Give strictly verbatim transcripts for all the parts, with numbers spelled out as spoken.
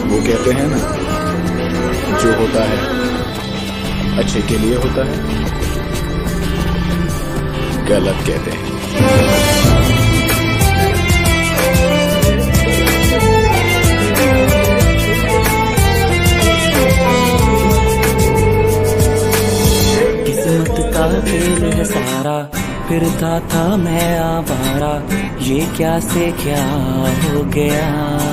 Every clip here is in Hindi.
वो कहते हैं ना, जो होता है अच्छे के लिए होता है, गलत कहते हैं। किस्मत का खेल है सारा, फिरता था मैं आवारा, ये क्या से क्या हो गया।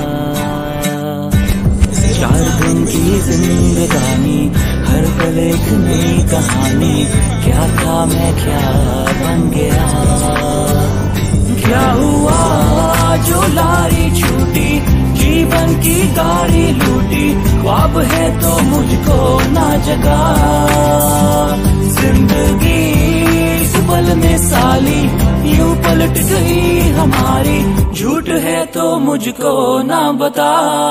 चार दिन की जिंदगानी, हर पल एक नई कहानी, क्या था मैं क्या बन गया। क्या हुआ जो लारी छूटी, जीवन की गाड़ी लूटी, ख्वाब है तो मुझको ना जगा। जिंदगी इस पल में साली यूं पलट गई हमारी, झूठ है तो मुझको ना बता।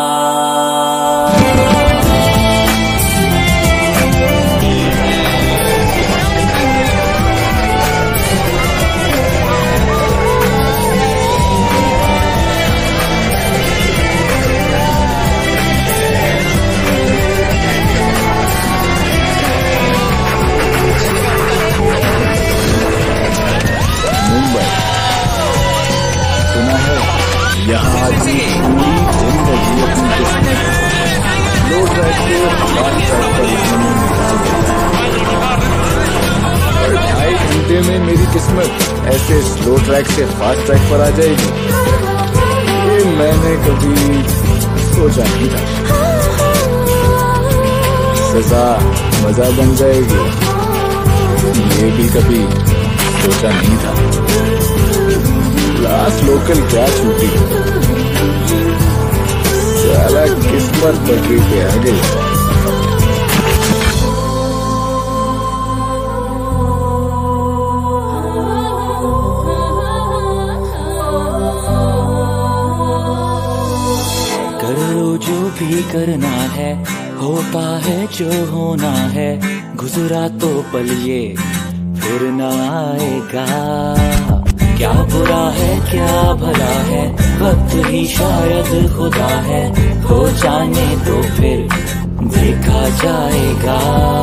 सुना है यहाँ आदमी पूरी जिंदगी अपनी किस्मत लो ट्रैक के फास्ट ट्रैक पर लाने में निकाल देता है, और ढाई घंटे में मेरी किस्मत ऐसे स्लो ट्रैक से फास्ट ट्रैक पर आ जाएगी, ये मैंने कभी सोचा नहीं था। सजा मजा बन जाएगी, ये भी कभी सोचा नहीं था। लास्ट लोकल क्या छूटी, साला किस्मत पटरी पे आ गई। कर लो जो भी करना है, होता है जो होना है, गुजरा तो पल ये फिर ना आएगा। क्या बुरा है क्या भला है, वक्त ही शायद खुदा है, हो जाने तो फिर देखा जाएगा।